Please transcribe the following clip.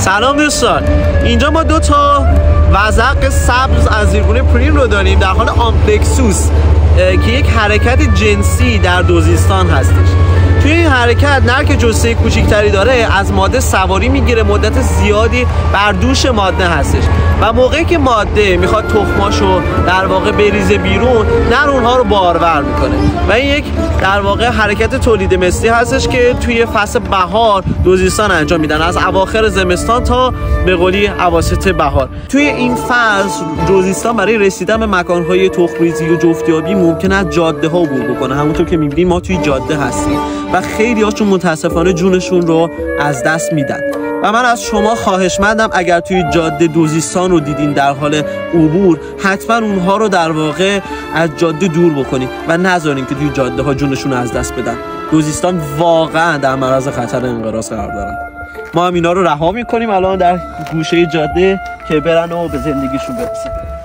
سلام دوستان، اینجا ما 2 تا وزغ سبز از زیرگونه پرین رو داریم در حال آمپلکسوس که یک حرکت جنسی در دوزیستان هستش. توی این حرکت نر که جثه کوچیکتری داره از ماده سواری میگیره، مدت زیادی بر دوش ماده هستش و موقعی که ماده میخواد تخماشو در واقع بریزه بیرون، نر اونها رو بارور میکنه و این یک در واقع حرکت تولید مثلی هستش که توی فصل بهار دوزیستان انجام میدن، از اواخر زمستان تا به قولی اواسط بهار. توی این فصل دوزیستان برای رسیدن به مکانهای تخم‌ریزی و جفتیابی ممکنه از جاده ها عبور بکنه. همونطور که میبینیم ما توی جاده هستیم و خیلی هاشون متاسفانه جونشون رو از دست میدن و من از شما خواهشمندم اگر توی جاده دوزیستان رو دیدین در حال عبور، حتما اونها رو در واقع از جاده دور بکنید و نذارین که توی جاده ها جونشون رو از دست بدن. دوزیستان واقعا در معرض خطر انقراض قرار دارن. ما هم اینا رو رها میکنیم الان در گوشه جاده که برن و به زندگیشون برسن.